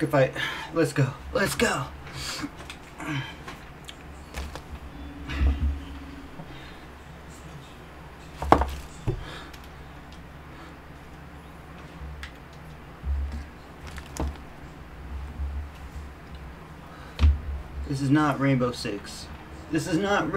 Good fight. Let's go. Let's go. This is not Rainbow Six. This is not